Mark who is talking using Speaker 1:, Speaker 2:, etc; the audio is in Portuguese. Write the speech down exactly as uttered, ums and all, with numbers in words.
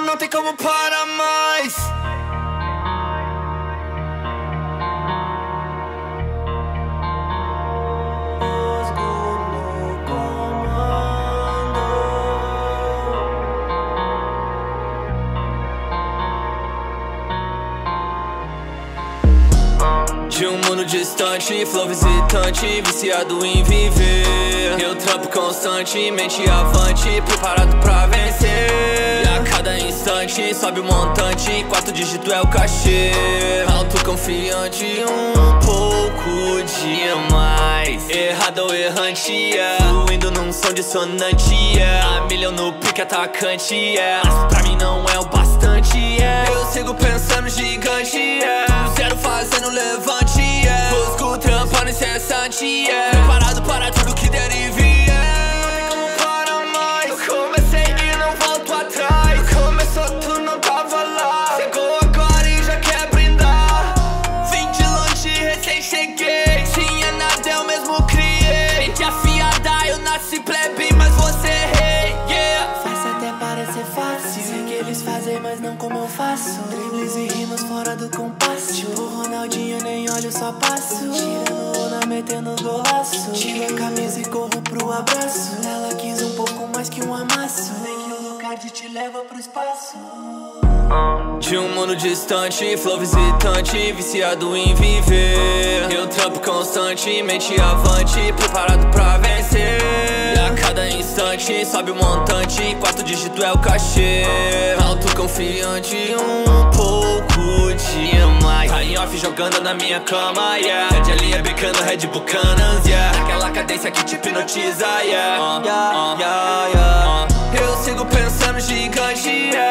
Speaker 1: não tem como parar mais. De um mundo distante, flow visitante, viciado em viver. Eu trampo constante, mente avante, preparado pra vencer. E a cada instante sobe o montante, quarto dígito é o cachê. Autoconfiante, um pouco demais. Errado ou errante, yeah. Fluindo num som dissonante, yeah. A milhão no pique atacante, yeah. Mas pra mim não é o bastante, yeah. Eu sigo pensando gigante, yeah. Zero fazendo levante, yeah. Busco trampando incessante, yeah. Preparado para tudo que derive, yeah. Não tem como parar mais. Eu comecei e não volto atrás. Começou, tu não tava lá. Chegou agora e já quer brindar. Vim de longe, recém cheguei. Tinha nada, eu mesmo criei. Mente afiada, eu nasci plebe, mas você rei, yeah.
Speaker 2: Faz até parecer fácil. Sei que eles fazem, mas não como eu faço. Dribles e rimas fora do compasso. Tipo Ronaldinho, nem olho, só passo. Tirando onda, metendo golaço. Tiro a camisa e corro pro abraço. Ela quis um pouco mais que um amasso. Vem que o Lucardi te leva pro espaço.
Speaker 1: De um mundo distante, flow visitante, viciado em viver. Eu trampo constante, mente avante, preparado pra vencer. E a cada instante sobe o montante, quarto dígito é o cachê. Autoconfiante, um pouco demais. Tá em off jogando na minha cama, yeah. Red ali é bicando, Red Bucanas, yeah. Naquela cadência que te hipnotiza, yeah. uh, yeah, yeah, yeah. Eu sigo pensando gigante, yeah.